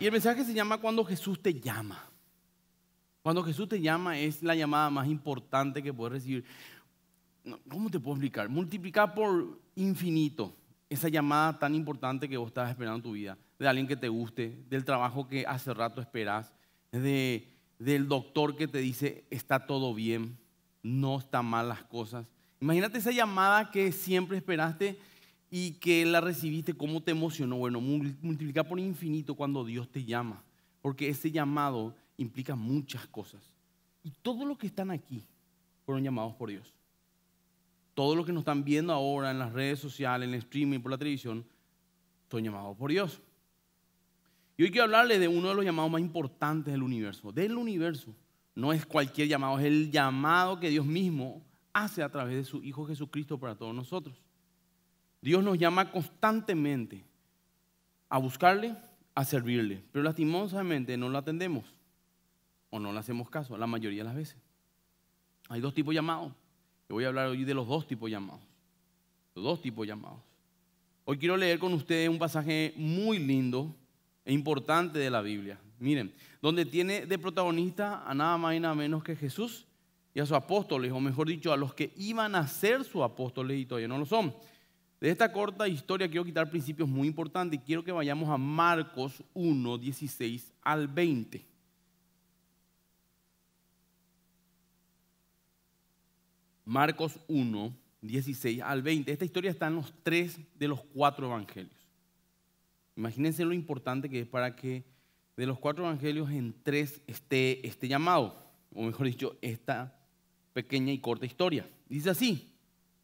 Y el mensaje se llama Cuando Jesús te llama. Cuando Jesús te llama es la llamada más importante que puedes recibir. ¿Cómo te puedo explicar? Multiplicar por infinito esa llamada tan importante que vos estás esperando en tu vida. De alguien que te guste, del trabajo que hace rato esperás, del doctor que te dice está todo bien, no están mal las cosas. Imagínate esa llamada que siempre esperaste y que la recibiste, cómo te emocionó. Bueno, multiplicar por infinito cuando Dios te llama, porque ese llamado implica muchas cosas. Y todos los que están aquí fueron llamados por Dios. Todos los que nos están viendo ahora en las redes sociales, en el streaming, por la televisión, son llamados por Dios. Y hoy quiero hablarles de uno de los llamados más importantes del universo. Del universo. No es cualquier llamado, es el llamado que Dios mismo hace a través de su Hijo Jesucristo para todos nosotros. Dios nos llama constantemente a buscarle, a servirle, pero lastimosamente no lo atendemos o no le hacemos caso la mayoría de las veces. Hay dos tipos de llamados. Yo voy a hablar hoy de los dos tipos de llamados. Los dos tipos de llamados. Hoy quiero leer con ustedes un pasaje muy lindo e importante de la Biblia. Miren, donde tiene de protagonista a nada más y nada menos que Jesús y a sus apóstoles, o mejor dicho, a los que iban a ser sus apóstoles y todavía no lo son. De esta corta historia quiero quitar principios muy importantes y quiero que vayamos a Marcos 1, 16 al 20. Marcos 1, 16 al 20. Esta historia está en los 3 de los 4 evangelios. Imagínense lo importante que es para que de los 4 evangelios en 3 esté este llamado, o mejor dicho, esta pequeña y corta historia. Dice así,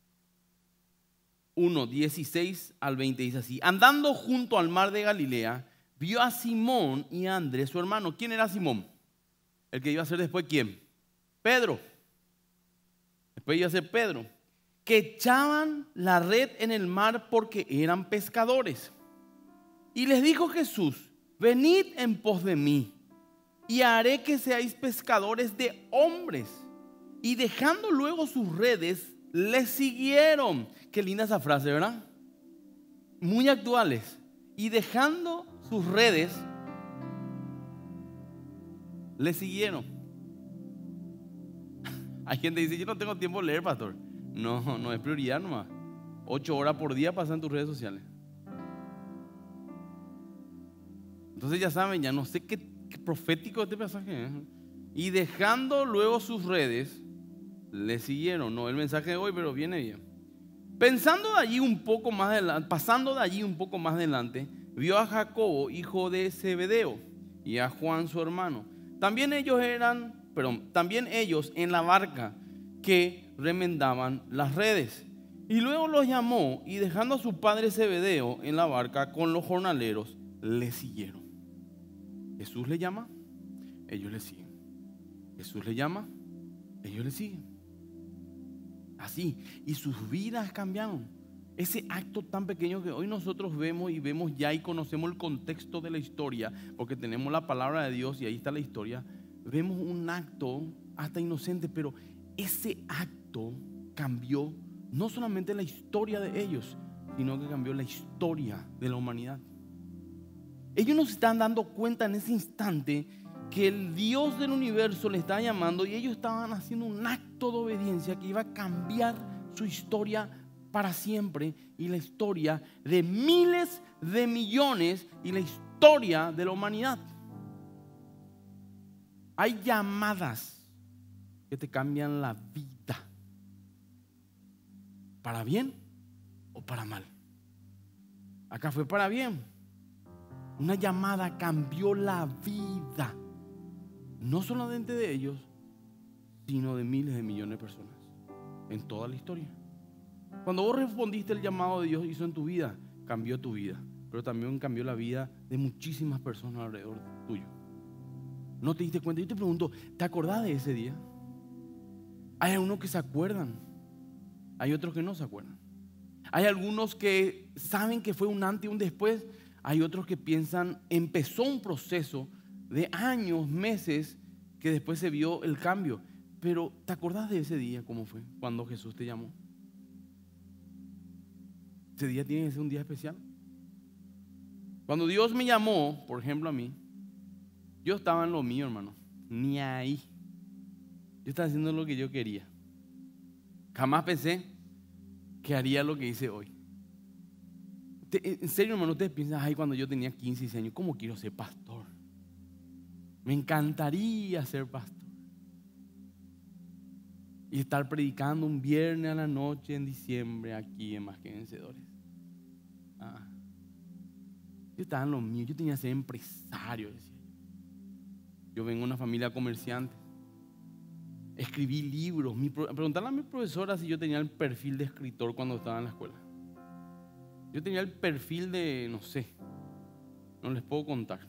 1, 16 al 20, dice así: andando junto al mar de Galilea, vio a Simón y a Andrés, su hermano. ¿Quién era Simón? El que iba a ser después, ¿quién? Pedro. Después iba a ser Pedro, que echaban la red en el mar porque eran pescadores. Y les dijo Jesús: venid en pos de mí, y haré que seáis pescadores de hombres. Y dejando luego sus redes, les siguieron. Qué linda esa frase, ¿verdad? Muy actuales. Y dejando sus redes, les siguieron. Hay gente que dice: yo no tengo tiempo de leer, pastor. No es prioridad nomás. 8 horas por día pasan en tus redes sociales. Entonces ya saben, ya no sé qué profético este pasaje es. Y dejando luego sus redes, le siguieron. No el mensaje de hoy, pero viene bien. Pasando de allí un poco más adelante, vio a Jacobo, hijo de Zebedeo, y a Juan, su hermano. También ellos en la barca que remendaban las redes. Y luego los llamó, y dejando a su padre Zebedeo en la barca con los jornaleros, le siguieron. Jesús le llama, ellos le siguen. Jesús le llama, ellos le siguen. Así, y sus vidas cambiaron. Ese acto tan pequeño que hoy nosotros vemos ya y conocemos el contexto de la historia, porque tenemos la palabra de Dios y ahí está la historia. Vemos un acto hasta inocente, pero ese acto cambió no solamente la historia de ellos, sino que cambió la historia de la humanidad. Ellos no se están dando cuenta en ese instante que el Dios del universo le estaba llamando, y ellos estaban haciendo un acto de obediencia que iba a cambiar su historia para siempre, y la historia de miles de millones, y la historia de la humanidad. Hay llamadas que te cambian la vida, para bien o para mal. Acá fue para bien. Una llamada cambió la vida, no solamente de ellos, sino de miles de millones de personas en toda la historia. Cuando vos respondiste el llamado de Dios hizo en tu vida, cambió tu vida, pero también cambió la vida de muchísimas personas alrededor tuyo. ¿No te diste cuenta? Yo te pregunto, ¿te acordás de ese día? Hay algunos que se acuerdan, hay otros que no se acuerdan. Hay algunos que saben que fue un antes y un después. Hay otros que piensan, empezó un proceso de años, meses, que después se vio el cambio. Pero ¿te acordás de ese día cómo fue? Cuando Jesús te llamó. Ese día tiene que ser un día especial. Cuando Dios me llamó, por ejemplo a mí, Yo estaba en lo mío, hermano. Ni ahí. Yo estaba haciendo lo que yo quería. Jamás pensé que haría lo que hice hoy. En serio, hermano, ustedes piensan, ay, cuando yo tenía 15, 16 años, ¿cómo quiero ser pastor? Me encantaría ser pastor. Y estar predicando un viernes a la noche en diciembre aquí en Más que Vencedores. Yo estaba en lo mío, yo tenía que ser empresario, decía yo. Yo vengo de una familia comerciante. Escribí libros. Preguntarle a mi profesora si yo tenía el perfil de escritor cuando estaba en la escuela. Yo tenía el perfil de, no sé, no les puedo contar.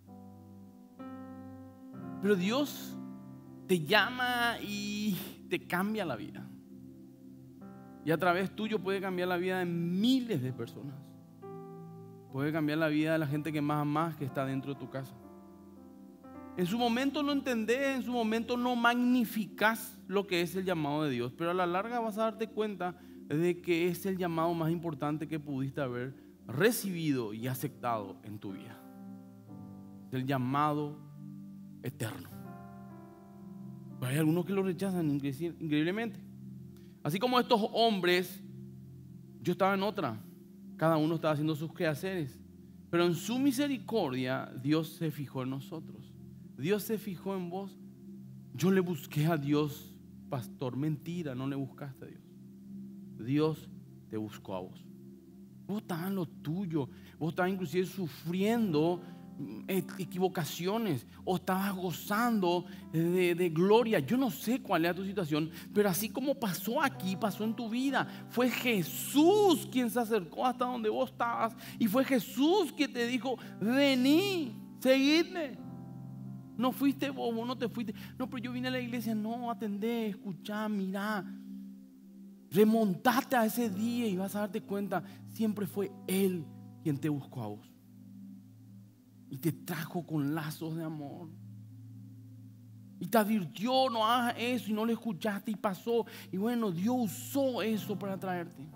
Pero Dios te llama y te cambia la vida. Y a través tuyo puede cambiar la vida de miles de personas. Puede cambiar la vida de la gente que más amas, que está dentro de tu casa. En su momento no entendés, en su momento no magnificás lo que es el llamado de Dios, pero a la larga vas a darte cuenta de que es el llamado más importante que pudiste haber recibido y aceptado en tu vida. Es el llamado eterno. Pero hay algunos que lo rechazan increíblemente. Así como estos hombres, yo estaba en otra. Cada uno estaba haciendo sus quehaceres. Pero en su misericordia, Dios se fijó en nosotros. Dios se fijó en vos. Yo le busqué a Dios, pastor. Mentira, no le buscaste a Dios. Dios te buscó a vos. Vos estabas en lo tuyo. Vos estabas inclusive sufriendo equivocaciones o estabas gozando de gloria. Yo no sé cuál era tu situación, pero así como pasó aquí, pasó en tu vida. Fue Jesús quien se acercó hasta donde vos estabas y fue Jesús quien te dijo: vení, seguidme. No fuiste vos no te fuiste. No, pero yo vine a la iglesia. No, atendé, escuchá, mirá. Remontate a ese día y vas a darte cuenta, siempre fue Él quien te buscó a vos y te trajo con lazos de amor y te advirtió: no hagas eso, y no lo escuchaste y pasó. Y bueno, Dios usó eso para traerte.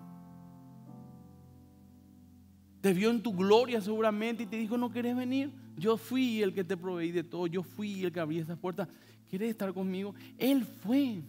Te vio en tu gloria seguramente y te dijo: no querés venir. Yo fui el que te proveí de todo. Yo fui el que abrí esas puertas. ¿Quieres estar conmigo? Él fue.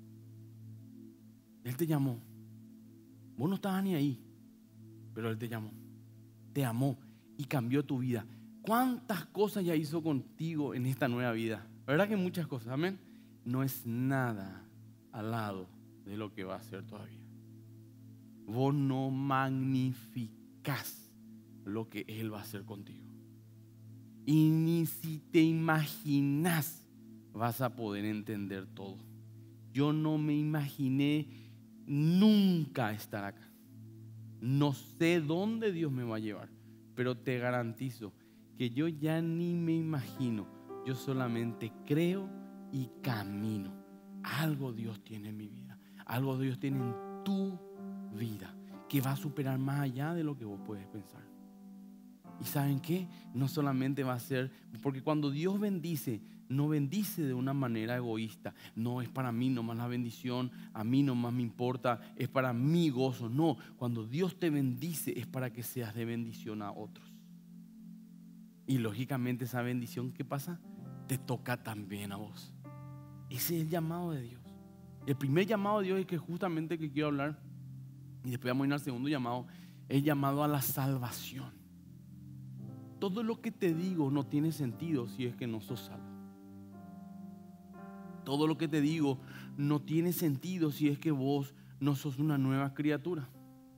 Él te llamó. Vos no estabas ni ahí, pero Él te llamó, te amó y cambió tu vida. ¿Cuántas cosas ya hizo contigo en esta nueva vida? La verdad que muchas cosas, amén. No es nada al lado de lo que va a hacer todavía. Vos no magnificás lo que Él va a hacer contigo. Y ni si te imaginas vas a poder entender todo. Yo no me imaginé nunca estar acá. No sé dónde Dios me va a llevar, pero te garantizo que yo ya ni me imagino. Yo solamente creo y camino. Algo Dios tiene en mi vida. Algo Dios tiene en tu vida que va a superar más allá de lo que vos puedes pensar. ¿Y saben qué? No solamente va a ser, porque cuando Dios bendice, no bendice de una manera egoísta. No es para mí nomás la bendición, a mí nomás me importa, es para mi gozo. No, cuando Dios te bendice es para que seas de bendición a otros. Y lógicamente esa bendición, ¿qué pasa? Te toca también a vos. Ese es el llamado de Dios. El primer llamado de Dios es que justamente que quiero hablar, y después vamos a ir al segundo llamado, es llamado a la salvación. Todo lo que te digo no tiene sentido si es que no sos salvo. Todo lo que te digo no tiene sentido si es que vos no sos una nueva criatura.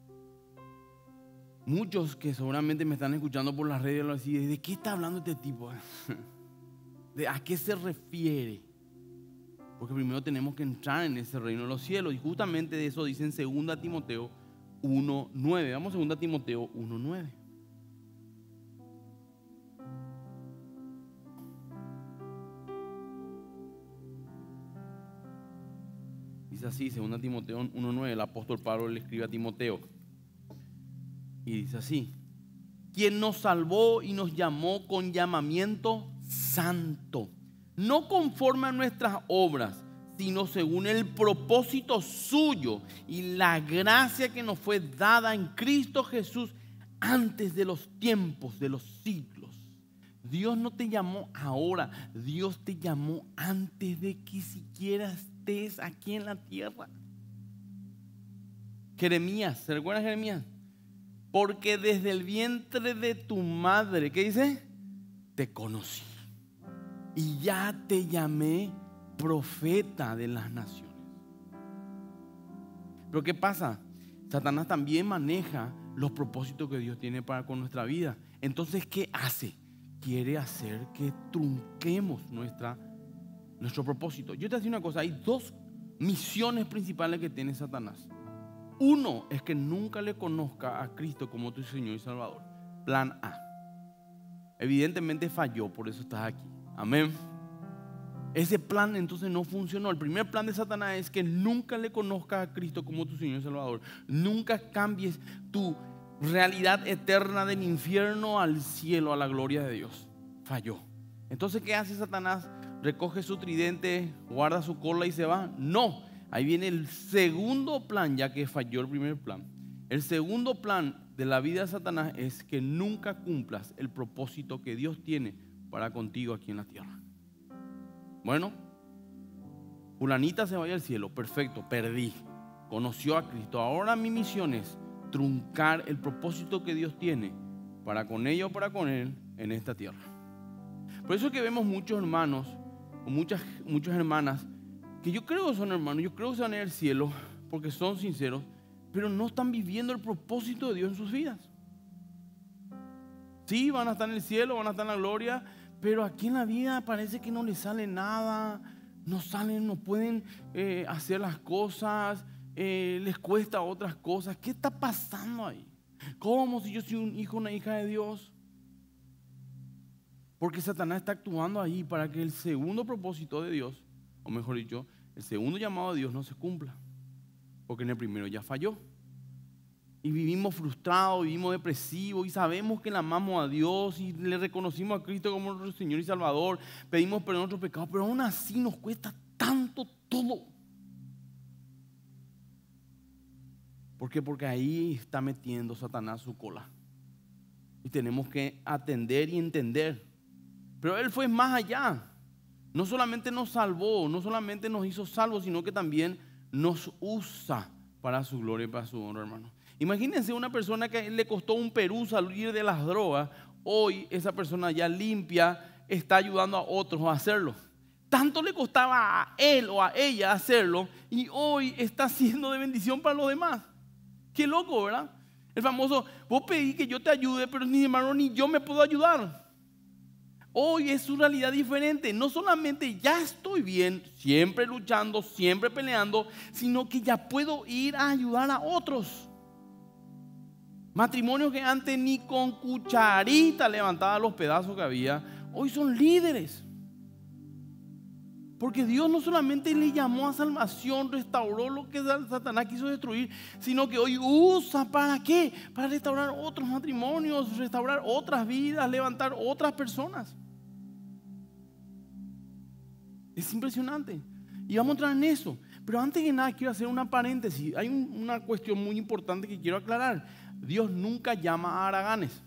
Muchos que seguramente me están escuchando por las redes, ¿de qué está hablando este tipo? ¿A qué se refiere? Porque primero tenemos que entrar en ese reino de los cielos. Y justamente de eso dice en 2 Timoteo 1:9. Vamos a 2 Timoteo 1:9. Dice así, 2 Timoteo 1:9, el apóstol Pablo le escribe a Timoteo. Y dice así: quien nos salvó y nos llamó con llamamiento santo, no conforme a nuestras obras, sino según el propósito suyo y la gracia que nos fue dada en Cristo Jesús antes de los tiempos de los siglos. Dios no te llamó ahora, Dios te llamó antes de que siquiera estés aquí en la tierra. Jeremías, ¿se recuerda Jeremías? Porque desde el vientre de tu madre, ¿qué dice? Te conocí y ya te llamé profeta de las naciones. Pero ¿qué pasa? Satanás también maneja los propósitos que Dios tiene para con nuestra vida. Entonces, ¿qué hace? Quiere hacer que trunquemos nuestro propósito. Yo te voy a decir una cosa, hay dos misiones principales que tiene Satanás. Uno es que nunca le conozca a Cristo como tu Señor y Salvador. Plan A. Evidentemente falló, por eso estás aquí. Amén. Ese plan entonces no funcionó. El primer plan de Satanás es que nunca le conozcas a Cristo como tu Señor y Salvador. Nunca cambies tu realidad eterna del infierno al cielo, a la gloria de Dios. Falló. Entonces, ¿qué hace Satanás? Recoge su tridente, guarda su cola y se va. No, ahí viene el segundo plan, ya que falló el primer plan. El segundo plan de la vida de Satanás es que nunca cumplas el propósito que Dios tiene para contigo aquí en la tierra. Bueno, fulanita se vaya al cielo, perfecto, perdí, conoció a Cristo. Ahora mi misión es truncar el propósito que Dios tiene para con ella o para con él en esta tierra. Por eso es que vemos muchos hermanos o muchas hermanas que yo creo que son hermanos, yo creo que se van a ir al cielo porque son sinceros, pero no están viviendo el propósito de Dios en sus vidas. Sí, van a estar en el cielo, van a estar en la gloria, pero aquí en la vida parece que no les sale nada, no pueden hacer las cosas, les cuesta otras cosas. ¿Qué está pasando ahí? ¿Cómo si yo soy un hijo, una hija de Dios? Porque Satanás está actuando ahí para que el segundo propósito de Dios, o mejor dicho, el segundo llamado de Dios no se cumpla. Porque en el primero ya falló. Y vivimos frustrados, vivimos depresivos y sabemos que le amamos a Dios y le reconocimos a Cristo como nuestro Señor y Salvador. Pedimos perdón de nuestros pecados, pero aún así nos cuesta tanto todo. ¿Por qué? Porque ahí está metiendo Satanás su cola. Y tenemos que atender y entender. Pero Él fue más allá. No solamente nos salvó, no solamente nos hizo salvos, sino que también nos usa para su gloria y para su honra, hermano. Imagínense una persona que le costó un Perú salir de las drogas. Hoy esa persona ya limpia, está ayudando a otros a hacerlo. Tanto le costaba a él o a ella hacerlo y hoy está siendo de bendición para los demás. Qué loco, ¿verdad? El famoso, vos pedí que yo te ayude, pero ni hermano ni yo me puedo ayudar. Hoy es su realidad diferente. No solamente ya estoy bien, siempre luchando, siempre peleando, sino que ya puedo ir a ayudar a otros. Matrimonios que antes ni con cucharita levantaban los pedazos que había, hoy son líderes. Porque Dios no solamente le llamó a salvación, restauró lo que Satanás quiso destruir, sino que hoy usa ¿para qué? Para restaurar otros matrimonios, restaurar otras vidas, levantar otras personas. Es impresionante. Y vamos a entrar en eso. Pero antes que nada quiero hacer una paréntesis. Hay una cuestión muy importante que quiero aclarar. Dios nunca llama a haraganes.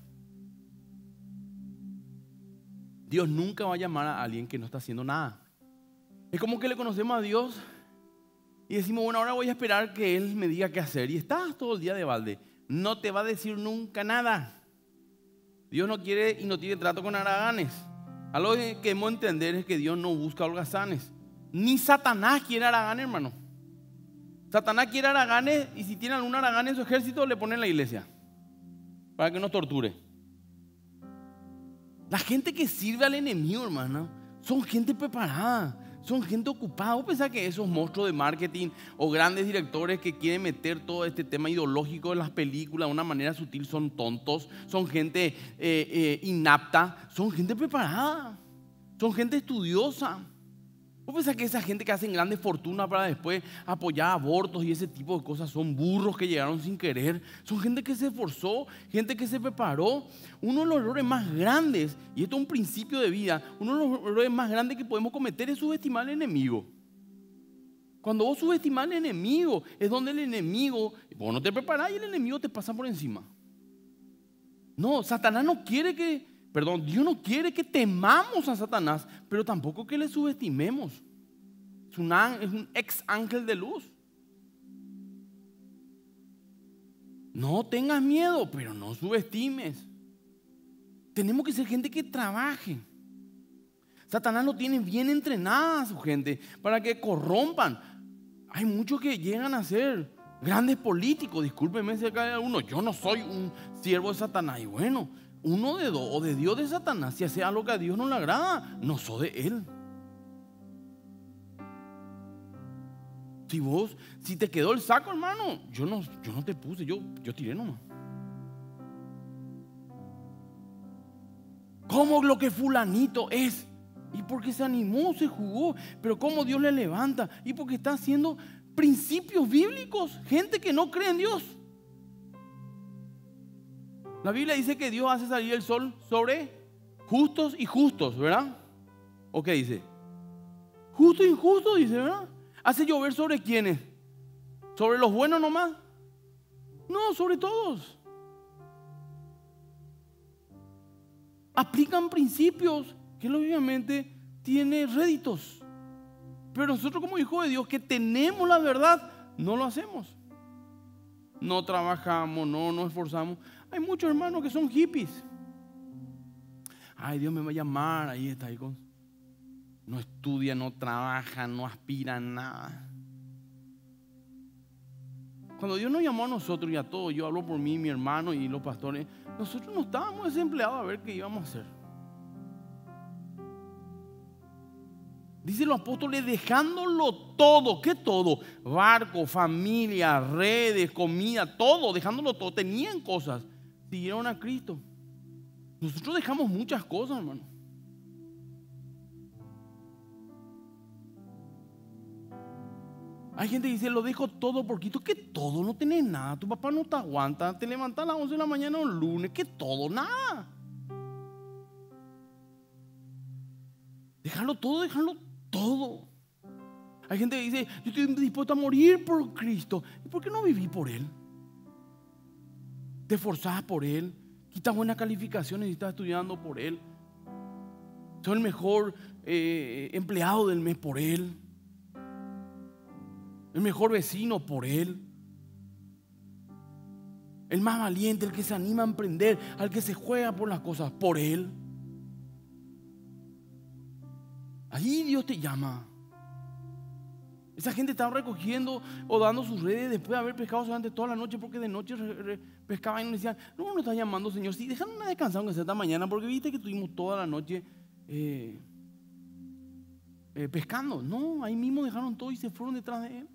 Dios nunca va a llamar a alguien que no está haciendo nada. Es como que le conocemos a Dios y decimos, bueno, ahora voy a esperar que Él me diga qué hacer. Y estás todo el día de balde. No te va a decir nunca nada. Dios no quiere y no tiene trato con haraganes. Algo que debemos entender es que Dios no busca holgazanes. Ni Satanás quiere haraganes, hermano. Satanás quiere haraganes y si tiene algún haragán en su ejército le pone en la iglesia para que nos torture. La gente que sirve al enemigo, hermano, son gente preparada, son gente ocupada. ¿Vos pensás que esos monstruos de marketing o grandes directores que quieren meter todo este tema ideológico de las películas de una manera sutil son tontos? Son gente inapta, son gente preparada, son gente estudiosa. ¿Vos pensás que esa gente que hacen grandes fortunas para después apoyar abortos y ese tipo de cosas son burros que llegaron sin querer? Son gente que se esforzó, gente que se preparó. Uno de los errores más grandes, y esto es un principio de vida, uno de los errores más grandes que podemos cometer es subestimar al enemigo. Cuando vos subestimás al enemigo, es donde el enemigo, vos no te preparás y el enemigo te pasa por encima. No, Satanás no quiere que Perdón, Dios no quiere que temamos a Satanás, pero tampoco que le subestimemos. Es un ex ángel de luz. No tengas miedo, pero no subestimes. Tenemos que ser gente que trabaje. Satanás no tiene bien entrenada a su gente para que corrompan. Hay muchos que llegan a ser grandes políticos. Discúlpenme si acá hay alguno. Yo no soy un siervo de Satanás. Y bueno, uno de dos, o de Dios de Satanás. Si hace algo que a Dios no le agrada, no soy de él. Si te quedó el saco, hermano, yo no te puse, yo tiré nomás. ¿Cómo lo que fulanito es? Y porque se animó, se jugó. Pero cómo Dios le levanta. Y porque está haciendo principios bíblicos. Gente que no cree en Dios. La Biblia dice que Dios hace salir el sol sobre justos y justos, ¿verdad? ¿O qué dice? Justo e injusto, dice, ¿verdad? ¿Hace llover sobre quiénes? ¿Sobre los buenos nomás? No, sobre todos. Aplican principios que obviamente tiene réditos. Pero nosotros como hijos de Dios que tenemos la verdad, no lo hacemos. No trabajamos, no nos esforzamos. Hay muchos hermanos que son hippies. Ay, Dios me va a llamar, ahí está, ahí con... No estudia, no trabaja, no aspira a nada. Cuando Dios nos llamó a nosotros y a todos, yo hablo por mí, mi hermano y los pastores, nosotros no estábamos desempleados a ver qué íbamos a hacer. Dicen los apóstoles, dejándolo todo. ¿Qué todo? Barco, familia, redes, comida, todo, dejándolo todo. Tenían cosas, siguieron a Cristo. Nosotros dejamos muchas cosas, hermano. Hay gente que dice, lo dejo todo por Cristo. ¿Qué todo? No tenés nada. Tu papá no te aguanta. Te levantas a las 11 de la mañana un lunes. ¿Qué todo? Nada. Dejarlo todo, dejarlo todo. Hay gente que dice, yo estoy dispuesto a morir por Cristo. ¿Y por qué no viví por Él? Te esforzás por Él. Quitas buenas calificaciones y estás estudiando por Él. Soy el mejor empleado del mes por Él. El mejor vecino por Él. El más valiente, el que se anima a emprender, al que se juega por las cosas por Él. Ahí Dios te llama. Esa gente estaba recogiendo o dando sus redes después de haber pescado durante toda la noche, porque de noche pescaban y nos decían, no está llamando, Señor. Sí, déjanos una descansar aunque sea esta mañana, porque viste que estuvimos toda la noche pescando. No, ahí mismo dejaron todo y se fueron detrás de Él.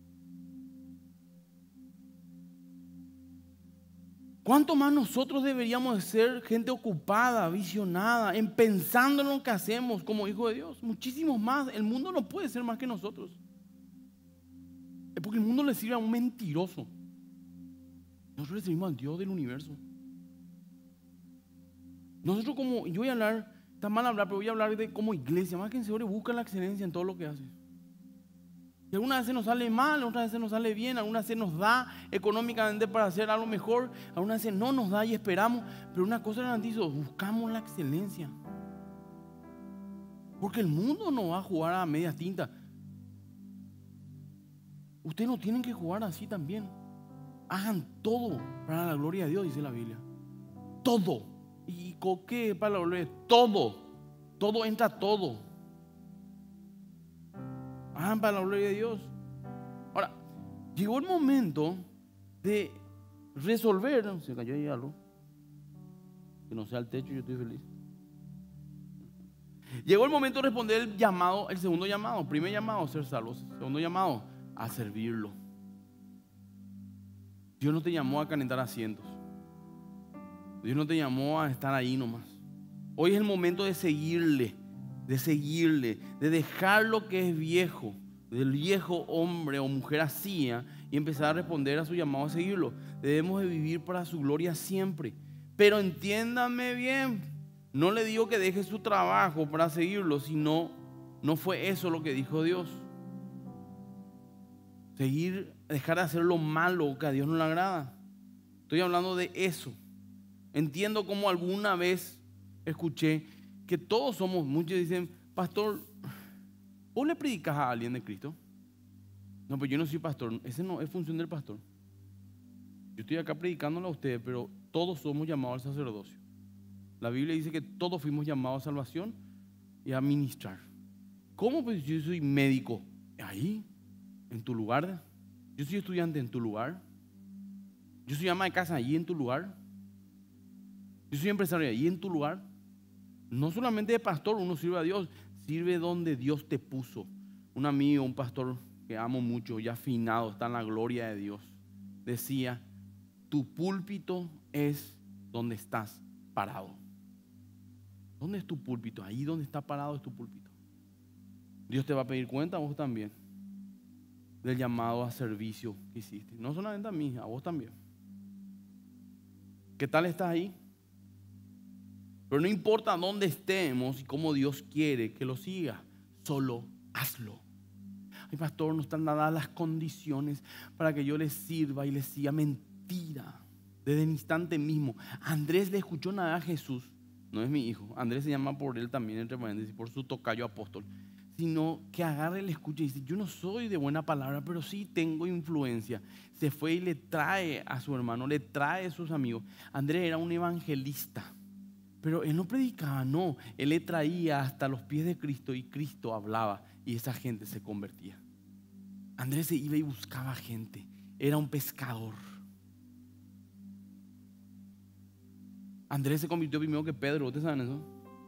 ¿Cuánto más nosotros deberíamos de ser gente ocupada, visionada, en pensando en lo que hacemos como hijos de Dios? Muchísimos más. El mundo no puede ser más que nosotros. Es porque el mundo le sirve a un mentiroso. Nosotros le servimos al Dios del universo. Nosotros como, yo voy a hablar, está mal hablar, pero voy a hablar de como iglesia. Más que en serio, busca la excelencia en todo lo que hace. Y algunas veces nos sale mal, otras veces nos sale bien, algunas veces nos da económicamente para hacer algo mejor, algunas veces no nos da y esperamos. Pero una cosa garantizo, buscamos la excelencia. Porque el mundo no va a jugar a medias tintas. Ustedes no tienen que jugar así también. Hagan todo para la gloria de Dios, dice la Biblia. Todo. ¿Y qué para la gloria de Dios? Todo. Todo entra todo. Hagan para la gloria de Dios. Ahora, llegó el momento de resolver. Se cayó ahí algo. Que no sea el techo, yo estoy feliz. Llegó el momento de responder el llamado, el segundo llamado. Primer llamado, ser salvos. Segundo llamado, a servirlo. Dios no te llamó a calentar asientos. Dios no te llamó a estar ahí nomás. Hoy es el momento de seguirle, de dejar lo que es viejo, del viejo hombre o mujer hacía y empezar a responder a su llamado a seguirlo. Debemos de vivir para su gloria siempre. Pero entiéndame bien, no le digo que deje su trabajo para seguirlo, sino no fue eso lo que dijo Dios. Dejar de hacer lo malo que a Dios no le agrada. Estoy hablando de eso. Entiendo cómo alguna vez escuché que todos somos, muchos dicen, pastor, ¿vos le predicas a alguien de Cristo? No, pues yo no soy pastor, ese no es función del pastor. Yo estoy acá predicándole a ustedes, pero todos somos llamados al sacerdocio. La Biblia dice que todos fuimos llamados a salvación y a ministrar. ¿Cómo? Pues yo soy médico. Ahí, en tu lugar. Yo soy estudiante en tu lugar. Yo soy ama de casa ahí en tu lugar. Yo soy empresario ahí en tu lugar. No solamente de pastor, uno sirve a Dios, sirve donde Dios te puso. Un amigo, un pastor que amo mucho, ya afinado, está en la gloria de Dios, decía, tu púlpito es donde estás parado. ¿Dónde es tu púlpito? Ahí donde está parado es tu púlpito. Dios te va a pedir cuenta a vos también del llamado a servicio que hiciste. No solamente a mí, a vos también. ¿Qué tal estás ahí? Pero no importa dónde estemos y cómo Dios quiere que lo siga, solo hazlo. Ay, pastor, no están dadas las condiciones para que yo les sirva y les siga. Mentira. Desde el instante mismo, Andrés le escuchó nada a Jesús. No es mi hijo. Andrés se llama por él también, entre paréntesis, por su tocayo apóstol. Sino que agarre, le escucha y dice, yo no soy de buena palabra, pero sí tengo influencia. Se fue y le trae a su hermano, le trae a sus amigos. Andrés era un evangelista. Pero él no predicaba, no. Él le traía hasta los pies de Cristo y Cristo hablaba y esa gente se convertía. Andrés se iba y buscaba gente. Era un pescador. Andrés se convirtió primero que Pedro. ¿Ustedes saben eso?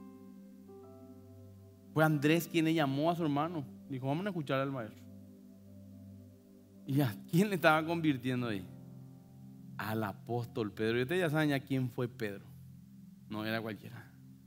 Fue Andrés quien le llamó a su hermano. Dijo, vamos a escuchar al maestro. ¿Y a quién le estaba convirtiendo ahí? Al apóstol Pedro. Y ustedes ya saben ya quién fue Pedro. No era cualquiera.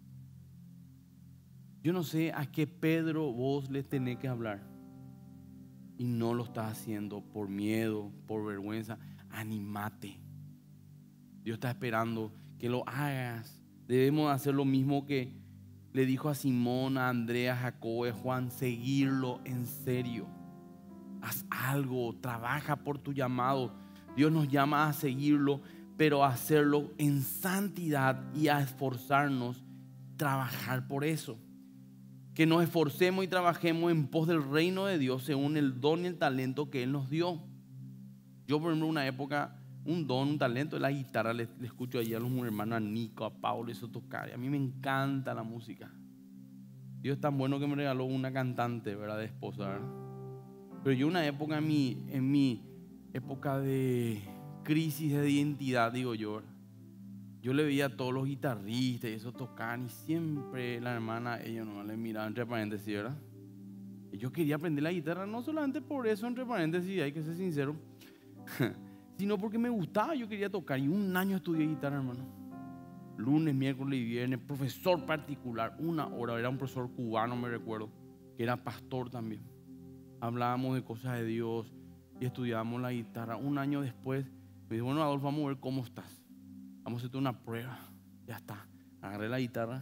Yo no sé a qué Pedro vos le tenés que hablar y no lo estás haciendo por miedo, por vergüenza. Animate. Dios está esperando que lo hagas. Debemos hacer lo mismo que le dijo a Simón, a Andrea, a Jacobo, a Juan, seguirlo en serio. Haz algo, trabaja por tu llamado. Dios nos llama a seguirlo, pero a hacerlo en santidad y a esforzarnos, trabajar por eso. Que nos esforcemos y trabajemos en pos del reino de Dios según el don y el talento que Él nos dio. Yo, por ejemplo, una época, un don, un talento de la guitarra, le escucho allí a los hermanos, a Nico, a Pablo, eso tocar. A mí me encanta la música. Dios es tan bueno que me regaló una cantante, ¿verdad? De esposa, ¿verdad? Pero yo una época, en mi época de crisis de identidad, digo yo le veía a todos los guitarristas y eso tocaban y siempre la hermana, ellos no le miraban entre paréntesis, ¿verdad? Y yo quería aprender la guitarra, no solamente por eso, entre paréntesis, hay que ser sincero, sino porque me gustaba, yo quería tocar. Y un año estudié guitarra, hermano. Lunes, miércoles y viernes, profesor particular, 1 hora, era un profesor cubano, me recuerdo, que era pastor también. Hablábamos de cosas de Dios y estudiábamos la guitarra. Un año después me dijo, bueno, Adolfo, vamos a ver cómo estás. Vamos a hacerte una prueba. Ya está. Agarré la guitarra.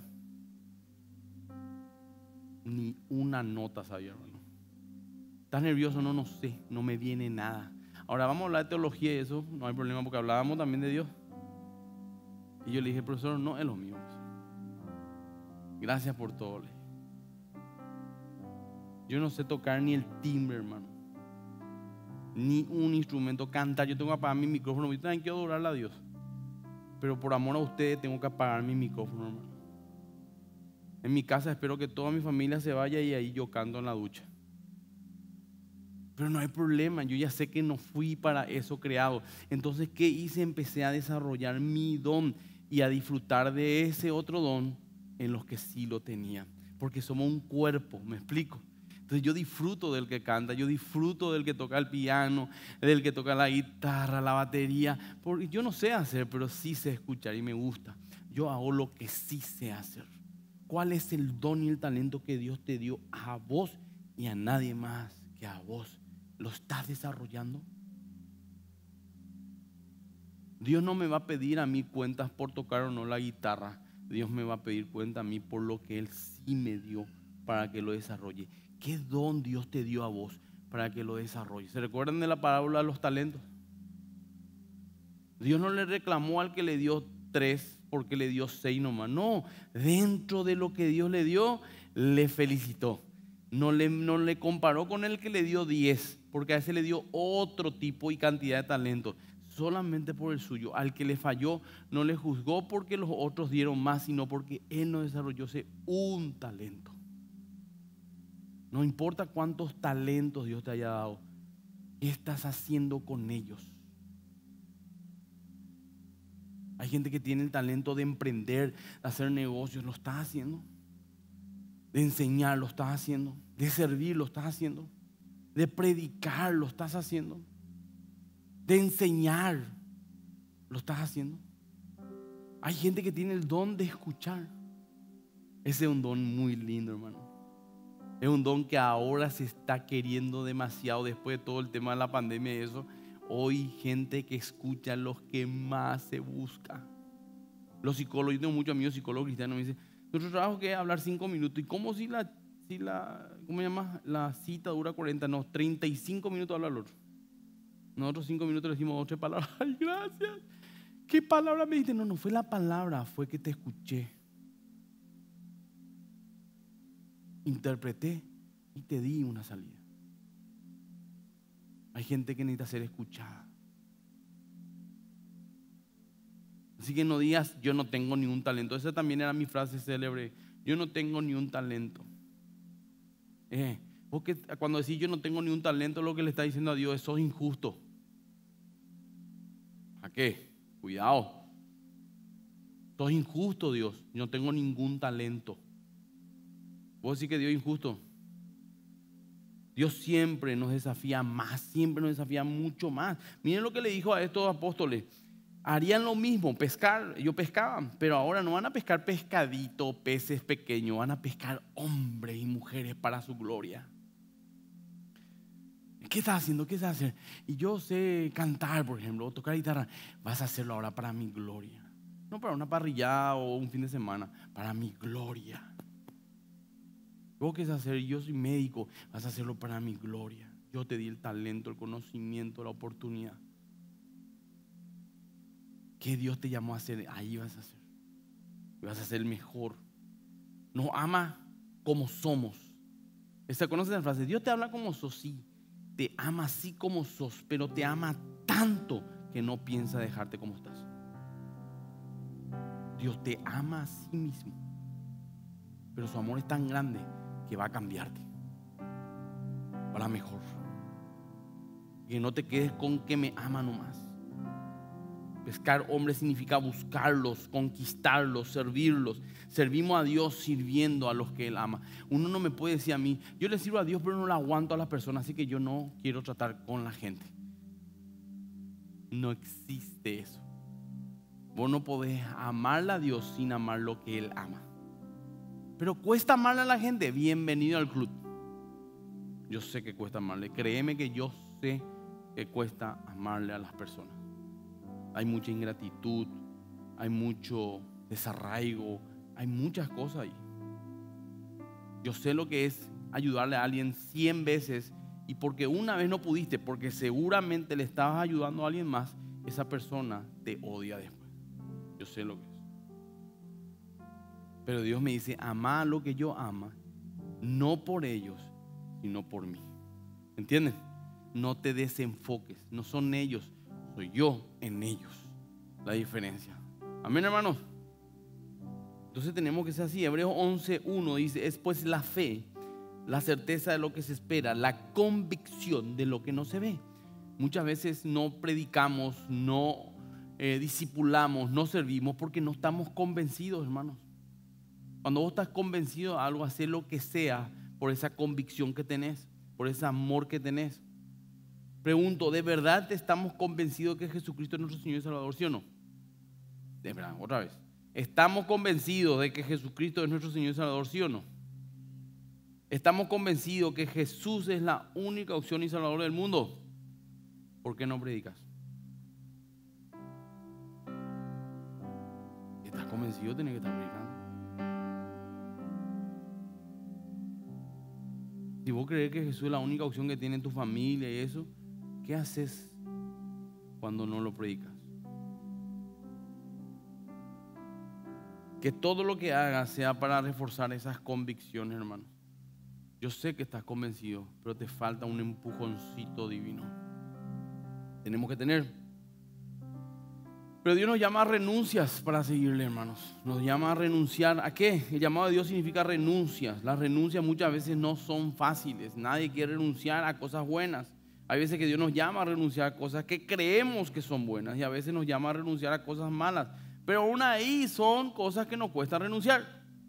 Ni una nota sabía, hermano. ¿Estás nervioso? No, no sé. No me viene nada. Ahora vamos a hablar de teología y eso. No hay problema porque hablábamos también de Dios. Y yo le dije, profesor, no es lo mío. Gracias por todo. Le dije. Yo no sé tocar ni el timbre, hermano. Ni un instrumento, cantar. Yo tengo que apagar mi micrófono. Yo también quiero adorarle a Dios. Pero por amor a ustedes tengo que apagar mi micrófono, hermano. En mi casa espero que toda mi familia se vaya y ahí yo canto en la ducha. Pero no hay problema, yo ya sé que no fui para eso creado. Entonces, ¿qué hice? Empecé a desarrollar mi don y a disfrutar de ese otro don en los que sí lo tenía. Porque somos un cuerpo, ¿me explico? Entonces yo disfruto del que canta, yo disfruto del que toca el piano, del que toca la guitarra, la batería. Porque yo no sé hacer, pero sí sé escuchar y me gusta. Yo hago lo que sí sé hacer. ¿Cuál es el don y el talento que Dios te dio a vos y a nadie más que a vos? ¿Lo estás desarrollando? Dios no me va a pedir a mí cuentas por tocar o no la guitarra. Dios me va a pedir cuenta a mí por lo que Él sí me dio para que lo desarrolle. ¿Qué don Dios te dio a vos para que lo desarrolle? ¿Se recuerdan de la parábola de los talentos? Dios no le reclamó al que le dio 3 porque le dio 6 nomás. No, dentro de lo que Dios le dio, le felicitó. No le comparó con el que le dio 10, porque a ese le dio otro tipo y cantidad de talentos, solamente por el suyo. Al que le falló, no le juzgó porque los otros dieron más, sino porque él no desarrolló un talento. No importa cuántos talentos Dios te haya dado, ¿qué estás haciendo con ellos? Hay gente que tiene el talento de emprender, de hacer negocios, ¿lo estás haciendo? De enseñar, ¿lo estás haciendo? De servir, ¿lo estás haciendo? De predicar, ¿lo estás haciendo? De enseñar, ¿lo estás haciendo? Hay gente que tiene el don de escuchar. Ese es un don muy lindo, hermano. Es un don que ahora se está queriendo demasiado después de todo el tema de la pandemia y eso. Hoy gente que escucha los que más se busca. Los psicólogos, yo tengo muchos amigos psicólogos cristianos, me dicen, nuestro trabajo que es hablar 5 minutos. ¿Y cómo si ¿cómo se llama? La cita dura 40? No, 35 minutos habla el otro. Nosotros 5 minutos le decimos 3 palabras. Ay, gracias. ¿Qué palabra me diste? No, no fue la palabra, fue que te escuché. Interpreté y te di una salida. Hay gente que necesita ser escuchada. Así que no digas, yo no tengo ni un talento. Esa también era mi frase célebre. Yo no tengo ni un talento. Porque cuando decís yo no tengo ni un talento, lo que le está diciendo a Dios es: sos injusto. ¿A qué? Cuidado. Sos injusto, Dios. Yo no tengo ningún talento. ¿Vos decís que Dios es injusto? Dios siempre nos desafía más, siempre nos desafía mucho más. Miren lo que le dijo a estos apóstoles. Harían lo mismo, pescar. Ellos pescaban, pero ahora no van a pescar pescadito, peces pequeños, van a pescar hombres y mujeres para su gloria. ¿Qué estás haciendo? ¿Qué estás haciendo? Y yo sé cantar, por ejemplo, o tocar guitarra. Vas a hacerlo ahora para mi gloria. No para una parrillada o un fin de semana, para mi gloria. ¿Vos qué vas a hacer? Yo soy médico, vas a hacerlo para mi gloria. Yo te di el talento, el conocimiento, la oportunidad. ¿Qué Dios te llamó a hacer? Ahí vas a hacer. Vas a ser el mejor. Nos ama como somos. ¿Conocen la frase? Dios te habla como sos, sí. Te ama así como sos, pero te ama tanto que no piensa dejarte como estás. Dios te ama a sí mismo, pero su amor es tan grande que va a cambiarte para mejor. Que no te quedes con que me ama nomás. Pescar hombres significa buscarlos, conquistarlos, servirlos. Servimos a Dios sirviendo a los que Él ama. Uno no me puede decir a mí, yo le sirvo a Dios pero no le aguanto a las personas, así que yo no quiero tratar con la gente. No existe eso. Vos no podés amarle a Dios sin amar lo que Él ama. Pero cuesta amarle a la gente. Bienvenido al club. Yo sé que cuesta amarle. Créeme que yo sé que cuesta amarle a las personas. Hay mucha ingratitud, hay mucho desarraigo, hay muchas cosas ahí. Yo sé lo que es ayudarle a alguien 100 veces y porque una vez no pudiste, porque seguramente le estabas ayudando a alguien más, esa persona te odia después. Yo sé lo que es. Pero Dios me dice, ama lo que yo ama, no por ellos, sino por mí. ¿Entienden? No te desenfoques, no son ellos, soy yo en ellos. La diferencia. Amén, hermanos. Entonces tenemos que ser así. Hebreos 11:1 dice: es pues la fe, la certeza de lo que se espera, la convicción de lo que no se ve. Muchas veces no predicamos, no discipulamos, no servimos porque no estamos convencidos, hermanos. Cuando vos estás convencido de algo, hacé lo que sea por esa convicción que tenés, por ese amor que tenés. Pregunto, ¿de verdad estamos convencidos que Jesucristo es nuestro Señor y Salvador, sí o no? De verdad, otra vez. ¿Estamos convencidos de que Jesucristo es nuestro Señor y Salvador, sí o no? ¿Estamos convencidos que Jesús es la única opción y Salvador del mundo? ¿Por qué no predicas? ¿Estás convencido? Tienes que estar predicando. Si vos crees que Jesús es la única opción que tiene en tu familia y eso, ¿qué haces cuando no lo predicas? Que todo lo que hagas sea para reforzar esas convicciones, hermano. Yo sé que estás convencido, pero te falta un empujoncito divino. Tenemos que tener. Pero Dios nos llama a renuncias para seguirle, hermanos. Nos llama a renunciar. ¿A qué? El llamado de Dios significa renuncias. Las renuncias muchas veces no son fáciles. Nadie quiere renunciar a cosas buenas. Hay veces que Dios nos llama a renunciar a cosas que creemos que son buenas y a veces nos llama a renunciar a cosas malas. Pero aún ahí son cosas que nos cuesta renunciar.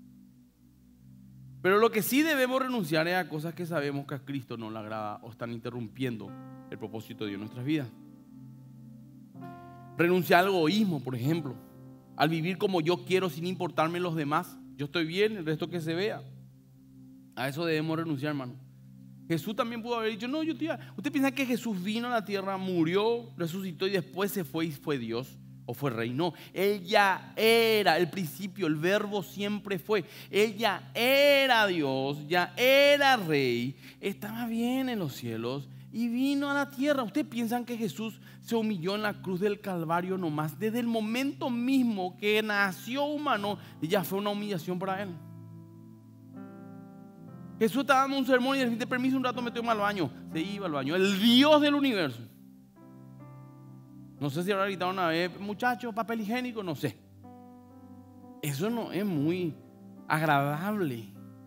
Pero lo que sí debemos renunciar es a cosas que sabemos que a Cristo no le agrada o están interrumpiendo el propósito de Dios en nuestras vidas. Renunciar al egoísmo, por ejemplo, al vivir como yo quiero sin importarme los demás. Yo estoy bien, el resto que se vea. A eso debemos renunciar, hermano. Jesús también pudo haber dicho, no, ¿usted piensa que Jesús vino a la tierra, murió, resucitó y después se fue y fue Dios o fue rey? No, Él ya era el principio, el verbo siempre fue. Él ya era Dios, ya era rey, estaba bien en los cielos y vino a la tierra. ¿Ustedes piensan que Jesús se humilló en la cruz del Calvario nomás? Desde el momento mismo que nació humano, ya fue una humillación para Él. Jesús estaba dando un sermón y de repente, permiso un rato, me tengo al baño. Se iba al baño, el Dios del universo. No sé si habrá gritado una vez, muchachos, papel higiénico, no sé. Eso no es muy agradable.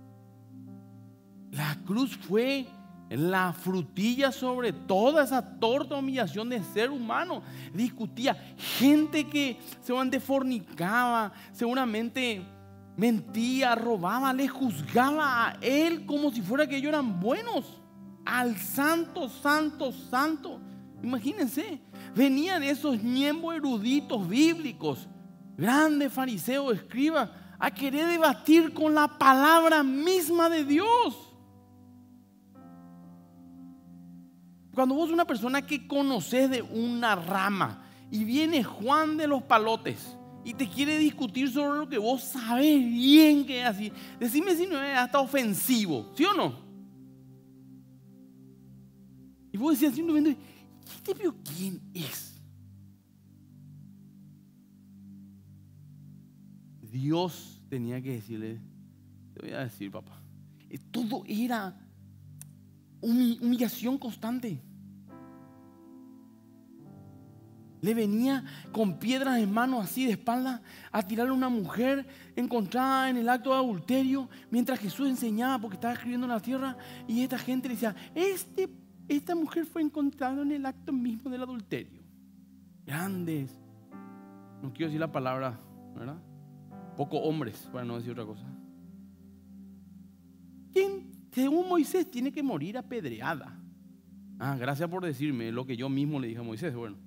La cruz fue la frutilla sobre toda esa torta de humillación de ser humano. Discutía, gente que seguramente fornicaba, seguramente mentía, robaba, le juzgaba a él como si fuera que ellos eran buenos. Al santo, santo, santo. Imagínense, venían esos ñembos eruditos bíblicos, grandes fariseos, escribas, a querer debatir con la palabra misma de Dios. Cuando vos sos una persona que conoces de una rama y viene Juan de los Palotes y te quiere discutir sobre lo que vos sabés bien que es así, decime si no es hasta ofensivo, ¿sí o no? Y vos decías, ¿quién es? Dios tenía que decirle, te voy a decir, papá, todo era humillación constante. Le venía con piedras en mano, así de espalda, a tirarle a una mujer encontrada en el acto de adulterio, mientras Jesús enseñaba, porque estaba escribiendo en la tierra, y esta gente le decía, esta mujer fue encontrada en el acto mismo del adulterio. Grandes, no quiero decir la palabra, ¿verdad? Poco hombres, para no decir otra cosa. ¿Quién, según Moisés, tiene que morir apedreada? Gracias por decirme lo que yo mismo le dije a Moisés. Bueno,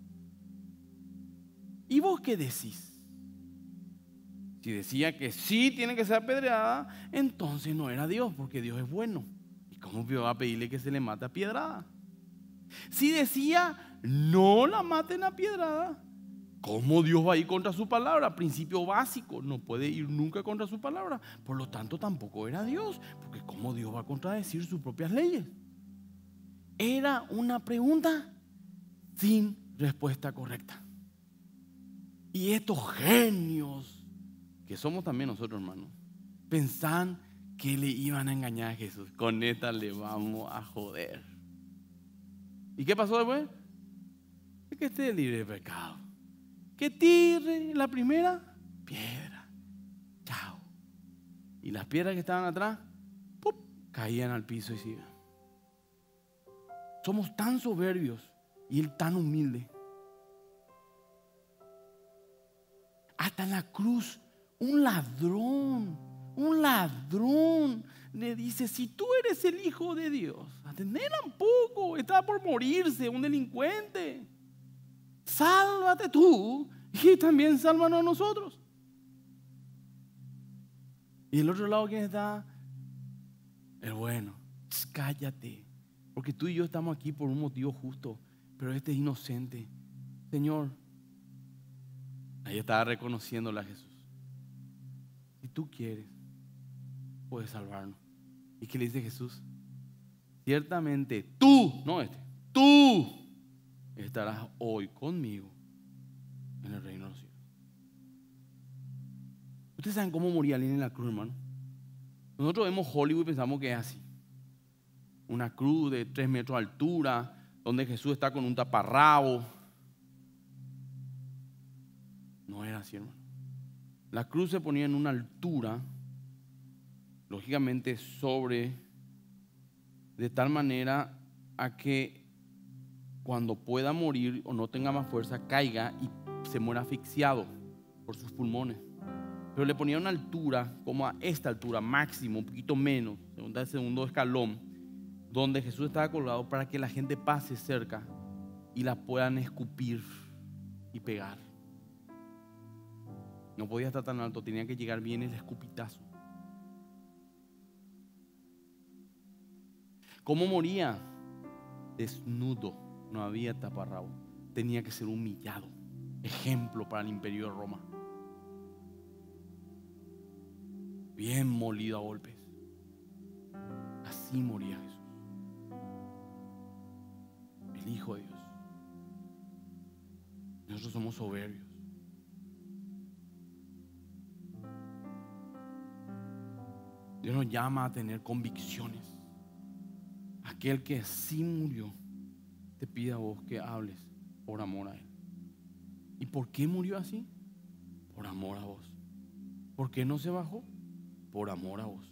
¿y vos qué decís? Si decía que sí tiene que ser apedreada, entonces no era Dios, porque Dios es bueno. ¿Y cómo va a pedirle que se le mate a piedrada? Si decía no la maten a piedrada, ¿cómo Dios va a ir contra su palabra? Principio básico, no puede ir nunca contra su palabra. Por lo tanto, tampoco era Dios, porque ¿cómo Dios va a contradecir sus propias leyes? Era una pregunta sin respuesta correcta. Y estos genios, que somos también nosotros, hermanos, pensaban que le iban a engañar a Jesús. Con esta le vamos a joder. ¿Y qué pasó después? Que esté libre de pecado. Que tire la primera piedra. Chao. Y las piedras que estaban atrás, ¡pum!, caían al piso y siguen. Somos tan soberbios y Él tan humilde. Hasta en la cruz, un ladrón le dice, si tú eres el Hijo de Dios, atendela un poco, está por morirse, un delincuente. Sálvate tú y también sálvanos a nosotros. Y del otro lado, ¿quién está? El bueno. Cállate, porque tú y yo estamos aquí por un motivo justo, pero este es inocente. Señor, ahí estaba reconociéndole a Jesús. Si tú quieres, puedes salvarnos. ¿Y qué le dice Jesús? Ciertamente tú estarás hoy conmigo en el reino de los cielos. Ustedes saben cómo moría alguien en la cruz, hermano. Nosotros vemos Hollywood y pensamos que es así. Una cruz de 3 metros de altura, donde Jesús está con un taparrabo. No era así, hermano. La cruz se ponía en una altura, lógicamente de tal manera a que cuando pueda morir o no tenga más fuerza, caiga y se muera asfixiado por sus pulmones. Pero le ponía una altura como a esta altura, máximo, un poquito menos, el segundo escalón, donde Jesús estaba colgado para que la gente pase cerca y la puedan escupir y pegar. No podía estar tan alto, tenía que llegar bien el escupitazo. ¿Cómo moría? Desnudo, no había taparrabo. Tenía que ser humillado. Ejemplo para el imperio de Roma. Bien molido a golpes. Así moría Jesús, el Hijo de Dios. Nosotros somos soberbios. Dios nos llama a tener convicciones. Aquel que sí murió te pide a vos que hables por amor a Él. ¿Y por qué murió así? Por amor a vos. ¿Por qué no se bajó? Por amor a vos.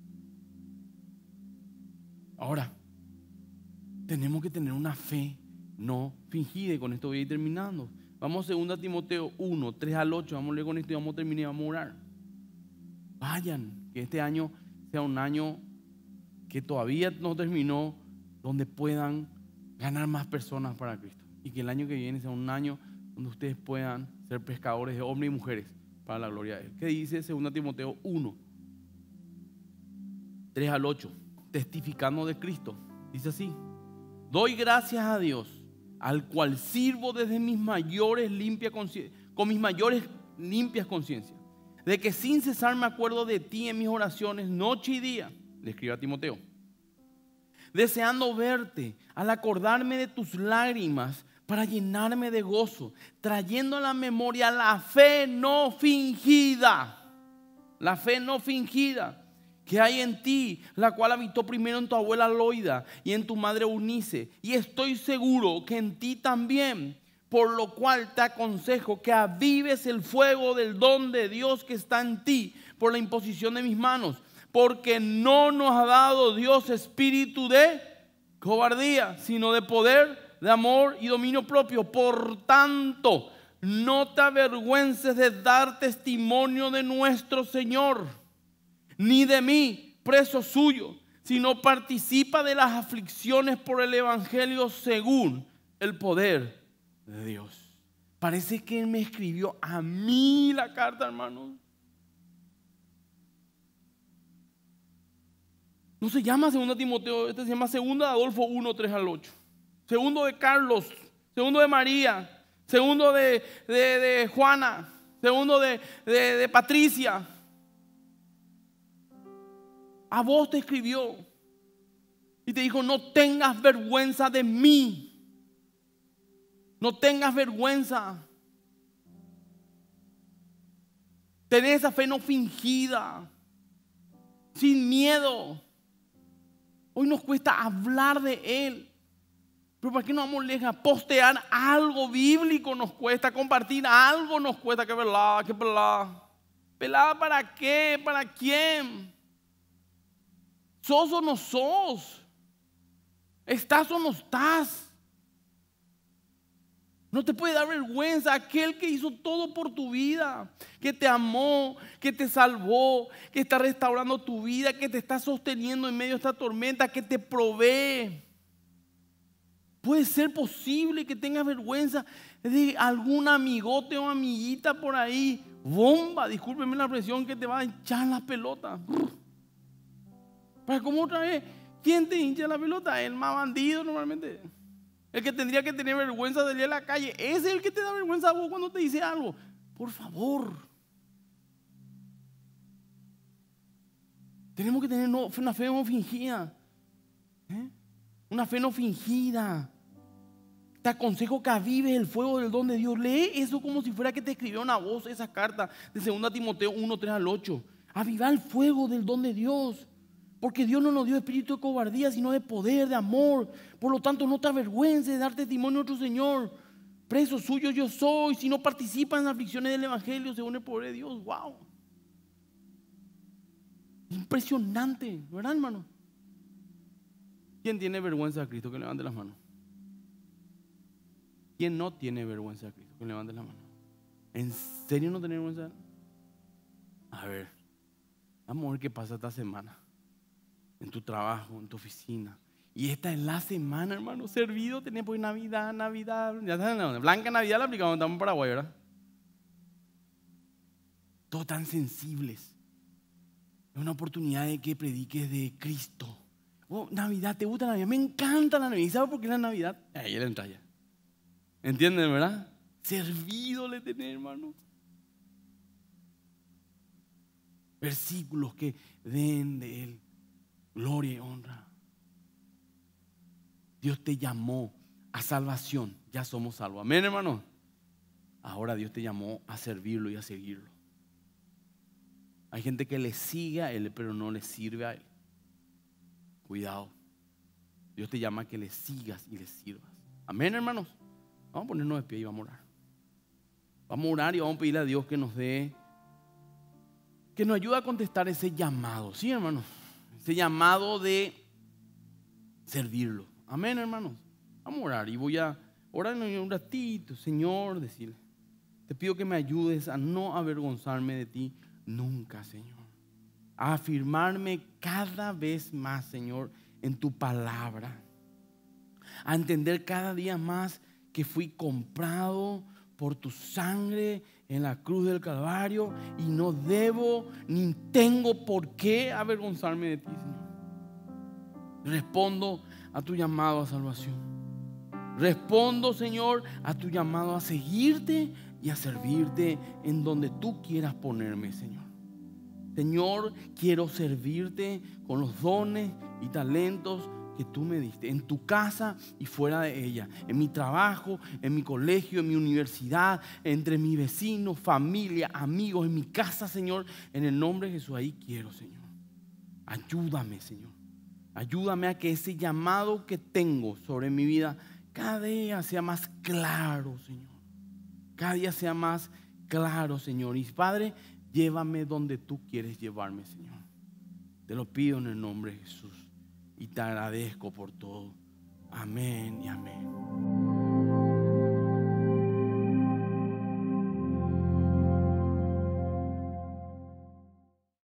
Ahora, tenemos que tener una fe no fingida, y con esto voy a ir terminando. Vamos a 2 Timoteo 1, 3 al 8, vamos a leer con esto y vamos a terminar y vamos a orar. Vayan, que este año sea un año que todavía no terminó, donde puedan ganar más personas para Cristo. Y que el año que viene sea un año donde ustedes puedan ser pescadores de hombres y mujeres para la gloria de Él. ¿Qué dice 2 Timoteo 1, 3 al 8? Testificando de Cristo. Dice así: doy gracias a Dios, al cual sirvo desde con mis mayores limpias conciencias, de que sin cesar me acuerdo de ti en mis oraciones noche y día. Le escribo a Timoteo, deseando verte, al acordarme de tus lágrimas, para llenarme de gozo, trayendo a la memoria la fe no fingida. La fe no fingida que hay en ti, la cual habitó primero en tu abuela Loida y en tu madre Eunice, y estoy seguro que en ti también, por lo cual te aconsejo que avives el fuego del don de Dios que está en ti por la imposición de mis manos, porque no nos ha dado Dios espíritu de cobardía, sino de poder, de amor y dominio propio. Por tanto, no te avergüences de dar testimonio de nuestro Señor, ni de mí, preso suyo, sino participa de las aflicciones por el evangelio según el poder de Dios. Parece que me escribió a mí la carta, hermanos. No se llama 2 Timoteo, este se llama 2 de Adolfo 1, 3 al 8. 2 de Carlos, 2 de María, 2 de Juana, 2 de Patricia. A vos te escribió y te dijo: no tengas vergüenza de mí. No tengas vergüenza. Tenés esa fe no fingida, sin miedo. Hoy nos cuesta hablar de Él, pero ¿para qué no vamos lejos? Postear algo bíblico nos cuesta, compartir algo nos cuesta. ¿Qué pelada? ¿Qué pelada? ¿Pelada para qué? ¿Para quién? ¿Sos o no sos? ¿Estás o no estás? No te puede dar vergüenza aquel que hizo todo por tu vida, que te amó, que te salvó, que está restaurando tu vida, que te está sosteniendo en medio de esta tormenta, que te provee. Puede ser posible que tengas vergüenza de algún amigote o amiguita por ahí, bomba, discúlpeme la expresión, que te va a echar las pelotas. Para como otra vez, ¿quién te hincha la pelota? El más bandido normalmente. El que tendría que tener vergüenza de salir a la calle. Ese es el que te da vergüenza a vos cuando te dice algo. Por favor. Tenemos que tener una fe no fingida. Una fe no fingida. te aconsejo que avives el fuego del don de Dios. Lee eso como si fuera que te escribió una voz, esa carta de 2 Timoteo 1, 3 al 8. Aviva el fuego del don de Dios. Porque Dios no nos dio espíritu de cobardía, sino de poder, de amor. Por lo tanto, no te avergüences de dar testimonio a nuestro Señor. Preso suyo yo soy, si no participas en las aflicciones del Evangelio según el poder de Dios. ¡Wow! Impresionante, ¿verdad, hermano? ¿Quién tiene vergüenza de Cristo? Que levante las manos. ¿Quién no tiene vergüenza de Cristo? Que levante las manos. ¿En serio no tiene vergüenza? A ver, vamos a ver qué pasa esta semana. En tu trabajo, en tu oficina. Y esta es la semana, hermano, servido. Tenemos pues Navidad. Ya saben, Blanca Navidad la aplicamos, estamos en Paraguay, ¿verdad? Todos tan sensibles. Es una oportunidad de que prediques de Cristo. Oh, Navidad, ¿te gusta la Navidad? Me encanta la Navidad. ¿Sabes por qué la Navidad? Ahí le entra ya. ¿Entienden, verdad? Servido le tenés, hermano. Versículos que den de Él gloria y honra. Dios te llamó a salvación. Ya somos salvos. Amén, hermano. Ahora Dios te llamó a servirlo y a seguirlo. Hay gente que le sigue a Él, pero no le sirve a Él. Cuidado. Dios te llama a que le sigas y le sirvas. Amén, hermanos. Vamos a ponernos de pie y vamos a orar. Vamos a orar y vamos a pedirle a Dios que nos dé, que nos ayude a contestar ese llamado. Sí, hermanos. Ese llamado de servirlo. Amén, hermanos. Vamos a orar y voy a orar un ratito, Señor, decirle. Te pido que me ayudes a no avergonzarme de ti nunca, Señor. A afirmarme cada vez más, Señor, en tu palabra. A entender cada día más que fui comprado por tu sangre en la cruz del Calvario y no debo ni tengo por qué avergonzarme de ti, Señor. Respondo a tu llamado a salvación. Respondo, Señor, a tu llamado a seguirte y a servirte en donde tú quieras ponerme, Señor. Señor, quiero servirte con los dones y talentos que tú me diste, en tu casa y fuera de ella, en mi trabajo, en mi colegio, en mi universidad, entre mis vecinos, familia, amigos, en mi casa, Señor, en el nombre de Jesús. Ahí quiero, Señor. Ayúdame, Señor. Ayúdame a que ese llamado que tengo sobre mi vida cada día sea más claro, Señor. Cada día sea más claro, Señor. Y Padre, llévame donde tú quieres llevarme, Señor. Te lo pido en el nombre de Jesús. Y te agradezco por todo. Amén y amén.